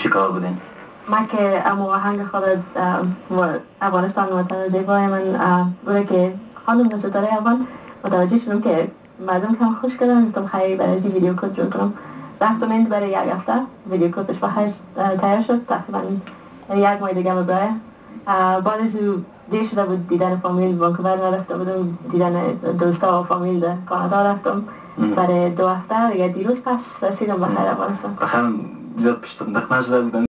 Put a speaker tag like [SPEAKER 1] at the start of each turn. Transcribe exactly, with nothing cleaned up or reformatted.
[SPEAKER 1] چیکار بودین؟
[SPEAKER 2] من که اما آهنگ خالد افغانستان وطن زیبای من بوده که خواندم ستاره افغان متوجه شدم که مردم کم خوش کردن. گفتم خیلی برای این ویدیو کلیپ جور کنم. رفتم این برای یک هفته ویدیو کلیپش بخیر تیار شد. تقریبا یک ماه دیگه برای بعد از دیر شده بود دیدن فامیل وانکوور نرفته بودم، دیدن دوستا و فامیل در کانادا رفتم برای دو هفته دیگه. دیروز پس رسیدم بخیر افغانستان.
[SPEAKER 1] بخیر زیاد پیش تندخ نشده بودن